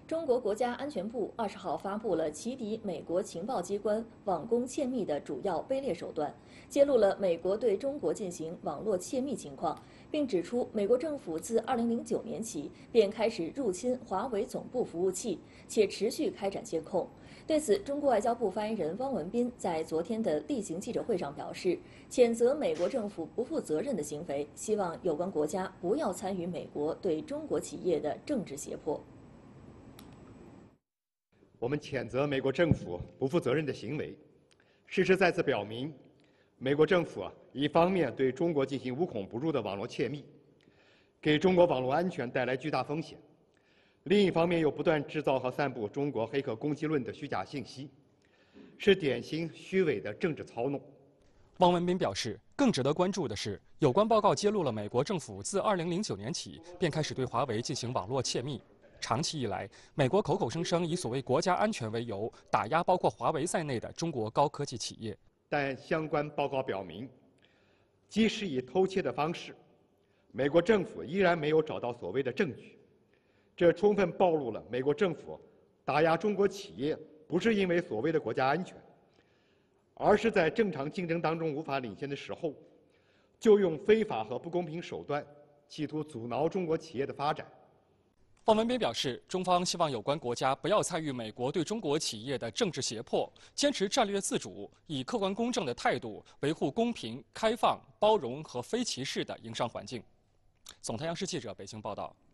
中国国家安全部20号发布了起底美国情报机关网攻窃密的主要卑劣手段，揭露了美国对中国进行网络窃密情况，并指出美国政府自2009年起便开始入侵华为总部服务器，且持续开展监控。对此，中国外交部发言人汪文斌在昨天的例行记者会上表示，谴责美国政府不负责任的行为，希望有关国家不要参与美国对中国企业的政治胁迫。 我们谴责美国政府不负责任的行为。事实再次表明，美国政府一方面对中国进行无孔不入的网络窃密，给中国网络安全带来巨大风险；另一方面又不断制造和散布中国黑客攻击论的虚假信息，是典型虚伪的政治操弄。 汪文斌表示，更值得关注的是，有关报告揭露了美国政府自2009年起便开始对华为进行网络窃密。长期以来，美国口口声声以所谓国家安全为由，打压包括华为在内的中国高科技企业。 但相关报告表明，即使以偷窃的方式，美国政府依然没有找到所谓的证据。这充分暴露了美国政府打压中国企业不是因为所谓的国家安全，而是在正常竞争当中无法领先的时候，就用非法和不公平手段，企图阻挠中国企业的发展。 汪文斌表示，中方希望有关国家不要参与美国对中国企业的政治胁迫，坚持战略自主，以客观公正的态度维护公平、开放、包容和非歧视的营商环境。总太阳市记者北京报道。